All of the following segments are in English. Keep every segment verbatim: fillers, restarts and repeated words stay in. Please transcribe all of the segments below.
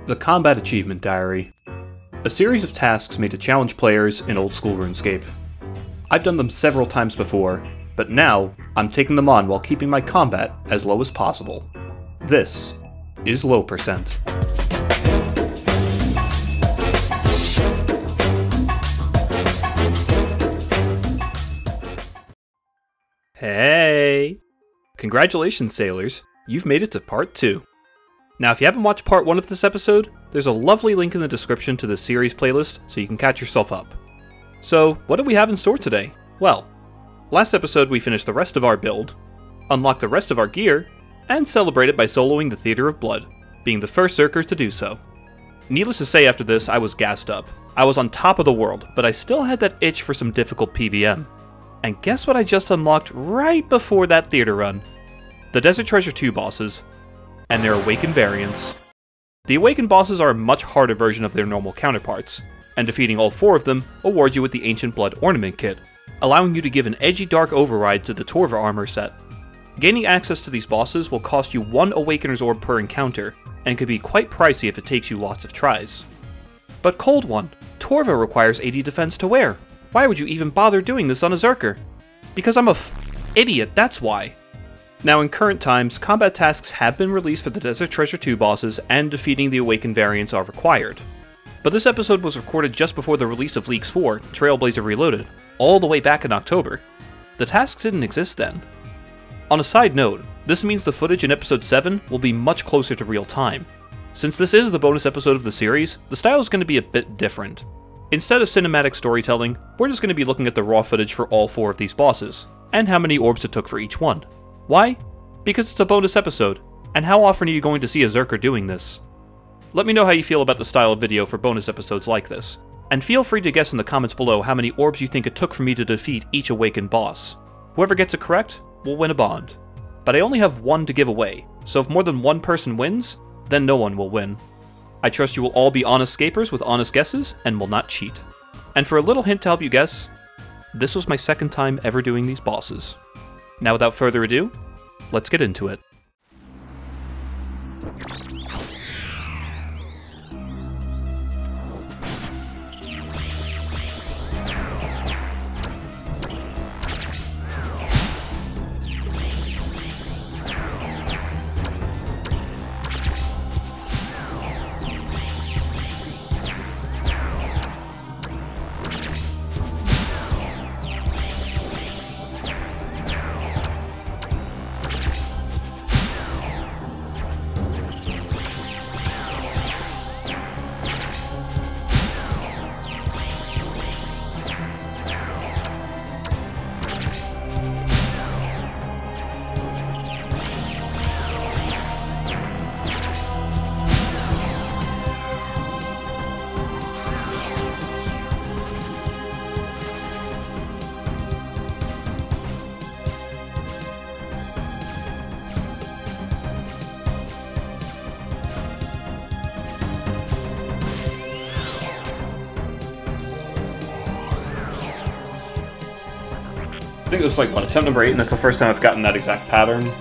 The Combat Achievement Diary. A series of tasks made to challenge players in old school RuneScape. I've done them several times before, but now I'm taking them on while keeping my combat as low as possible. This is low percent. Hey! Congratulations, sailors. You've made it to part two. Now, if you haven't watched part one of this episode, there's a lovely link in the description to this series playlist so you can catch yourself up. So, what do we have in store today? Well, last episode we finished the rest of our build, unlocked the rest of our gear, and celebrated by soloing the Theater of Blood, being the first Zerkers to do so. Needless to say, after this, I was gassed up. I was on top of the world, but I still had that itch for some difficult P V M. And guess what I just unlocked right before that theater run? The Desert Treasure two bosses, and their Awakened variants. The Awakened bosses are a much harder version of their normal counterparts, and defeating all four of them awards you with the Ancient Blood Ornament Kit, allowing you to give an edgy dark override to the Torva armor set. Gaining access to these bosses will cost you one Awakener's Orb per encounter, and could be quite pricey if it takes you lots of tries. But Cold One, Torva requires eighty defense to wear. Why would you even bother doing this on a Zerker? Because I'm a f idiot, that's why. Now, in current times, combat tasks have been released for the Desert Treasure two bosses, and defeating the Awakened variants are required. But this episode was recorded just before the release of Leagues four, Trailblazer Reloaded, all the way back in October. The tasks didn't exist then. On a side note, this means the footage in episode seven will be much closer to real time. Since this is the bonus episode of the series, the style is going to be a bit different. Instead of cinematic storytelling, we're just going to be looking at the raw footage for all four of these bosses, and how many orbs it took for each one. Why? Because it's a bonus episode, and how often are you going to see a Zerker doing this? Let me know how you feel about the style of video for bonus episodes like this, and feel free to guess in the comments below how many orbs you think it took for me to defeat each Awakened boss. Whoever gets it correct will win a bond. But I only have one to give away, so if more than one person wins, then no one will win. I trust you will all be honest scapers with honest guesses, and will not cheat. And for a little hint to help you guess, this was my second time ever doing these bosses. Now without further ado, let's get into it. I think it was like, what, attempt number eight, and that's the first time I've gotten that exact pattern.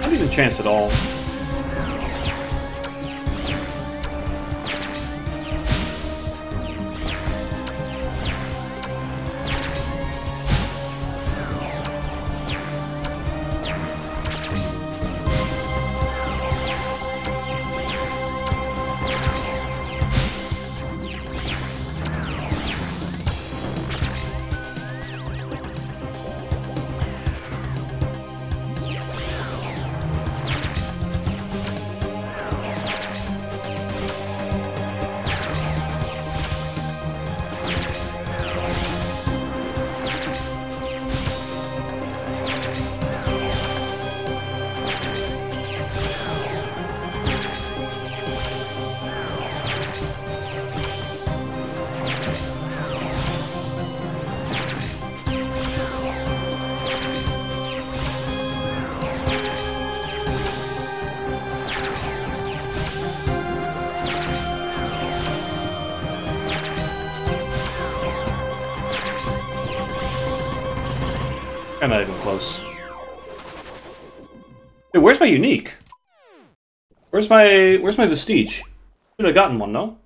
Not even a chance at all. I'm not even close. Hey, where's my unique? Where's my where's my vestige? Should have gotten one, no?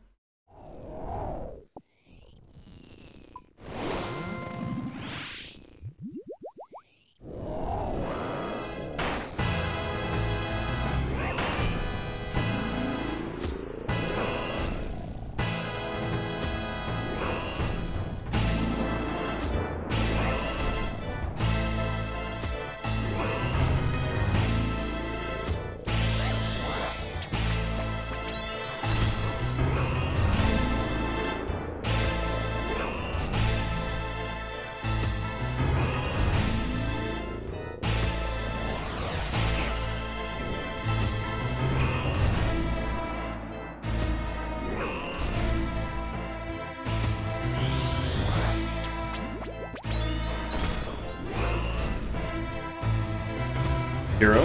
Hero.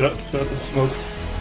Shut up, shut up the smoke.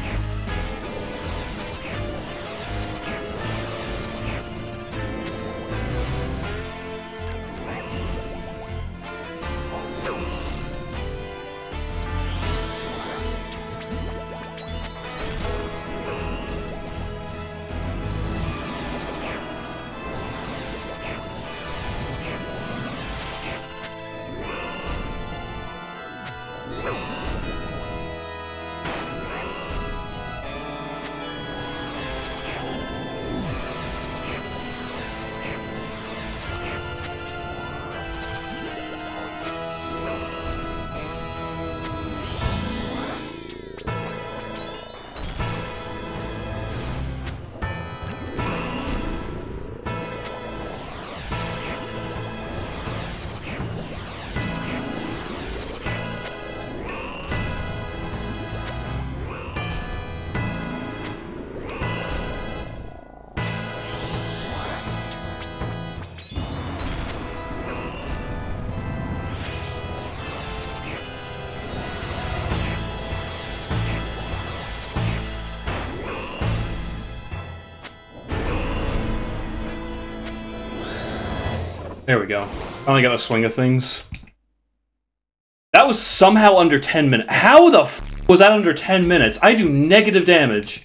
There we go. Finally got a swing of things. That was somehow under ten minutes. How the f was that under ten minutes? I do negative damage.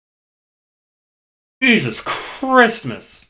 Jesus Christmas.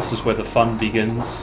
This is where the fun begins.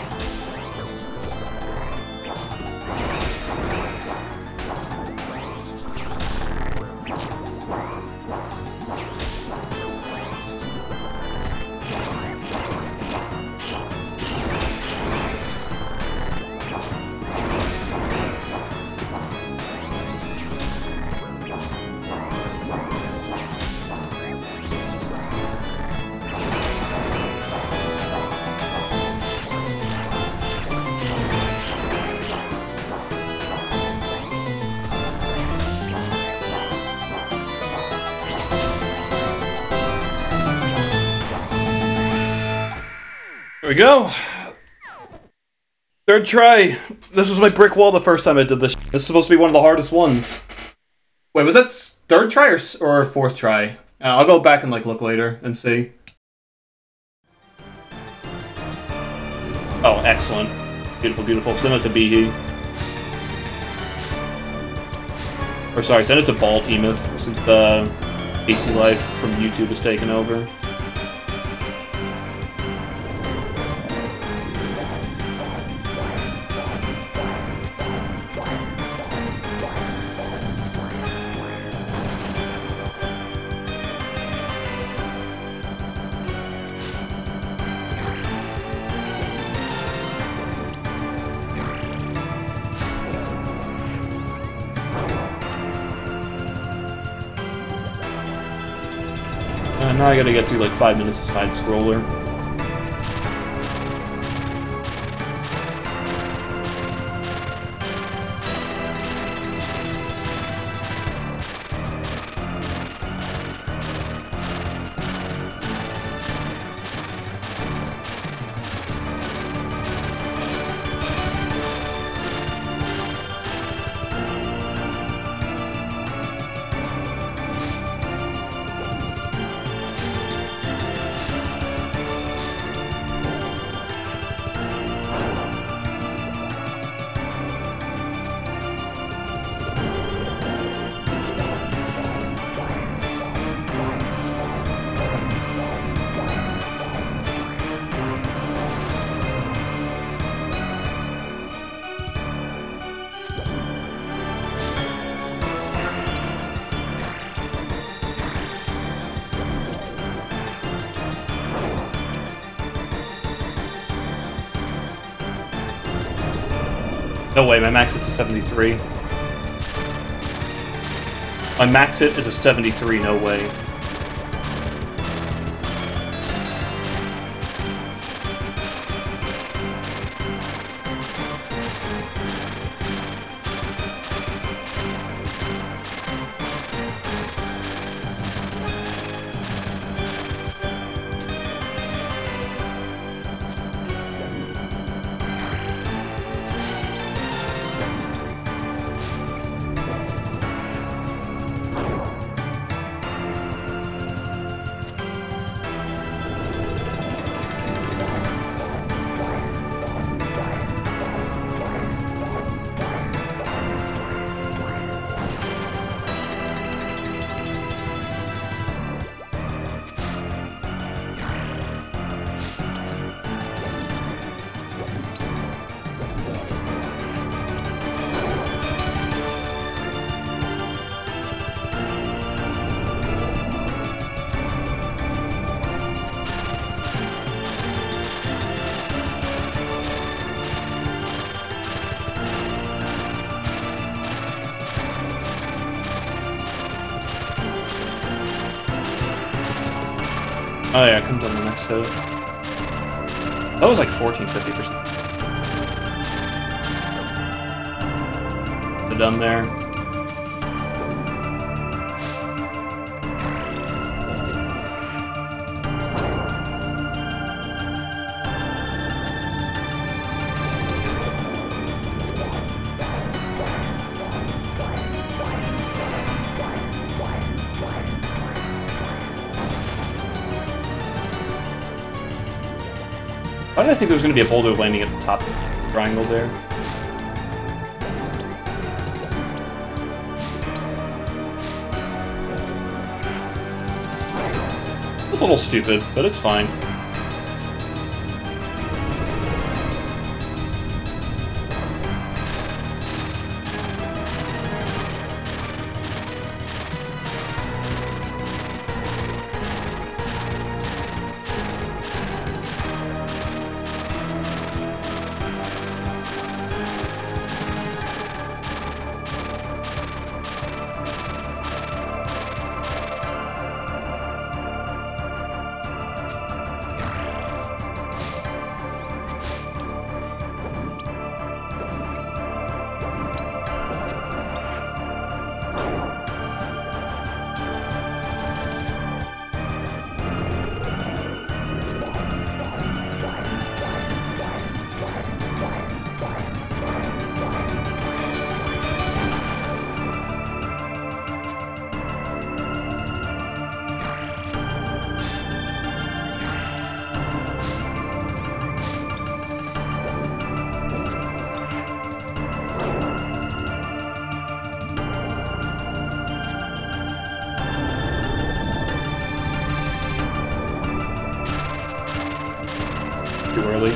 There we go. Third try. This was my brick wall the first time I did this. This is supposed to be one of the hardest ones. Wait, was that third try or, or fourth try? Uh, I'll go back and like look later and see. Oh, excellent. Beautiful, beautiful. Send it to Behe. Or sorry, send it to Baltimouth since the A C Life from YouTube is taken over. Uh, now I gotta get through like five minutes of side scroller. No way, my max hit's a seventy-three. My max hit is a seventy-three, no way. Oh yeah, comes on the next hit. That was like fourteen fifty for something. They're done there. Why did I think there was going to be a boulder landing at the top of the triangle there? A little stupid, but it's fine. too early.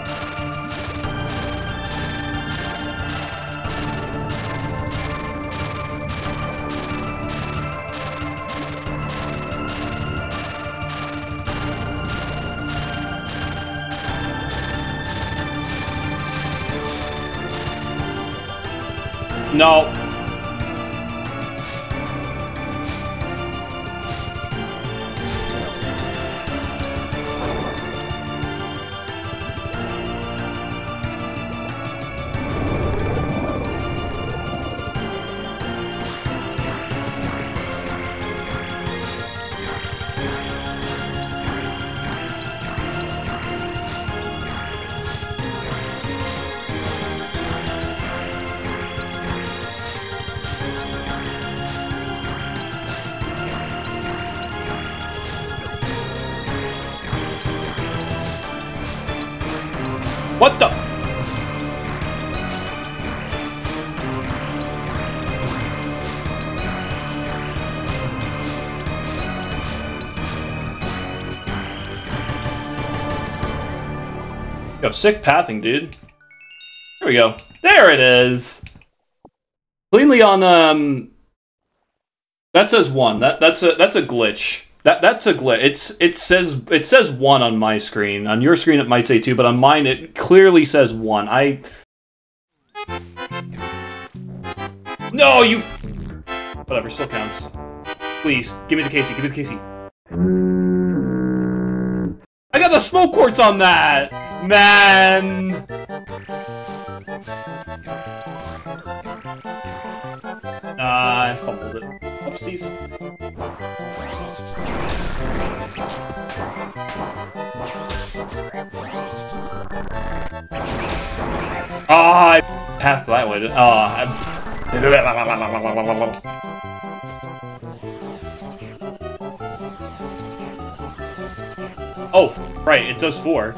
No. What the? Yo, sick pathing, dude. There we go. There it is. Cleanly on um. That says one. That that's a that's a glitch. That that's a glitch. It's it says it says one on my screen. On your screen it might say two, but on mine it clearly says one. I No, you whatever, still counts. Please, give me the Casey, give me the Casey. I got the smoke quartz on that! Man! Ah, uh, I fumbled it. Oopsies. Ah, oh, I passed that way. Oh, I... Oh, right, it does four.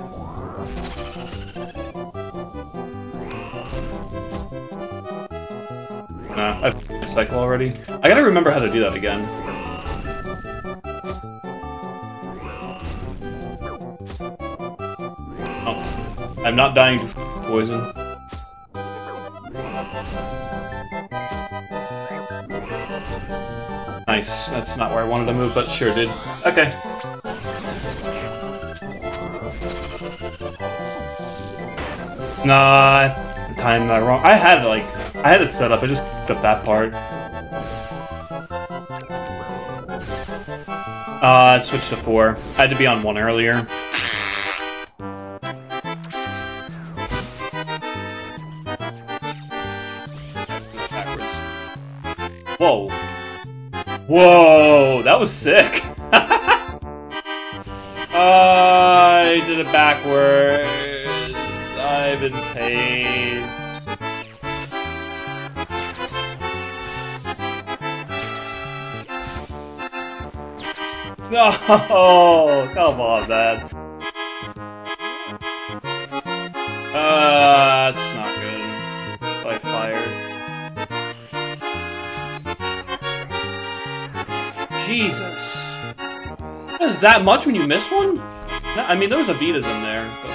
Nah, I've a cycle already. I gotta remember how to do that again. Oh, I'm not dying to poison. Nice. That's not where I wanted to move, but sure did. Okay. Nah, I timed that wrong. I had it like I had it set up. I just f***ed up that part. Uh, it switched to four. I had to be on one earlier. Backwards. Whoa. Whoa, that was sick. I did it backwards. I'm in pain. No, come on, man. Uh, that's not good. I fired. Jesus. Is that much when you miss one? I mean, there was a Vitas in there, but...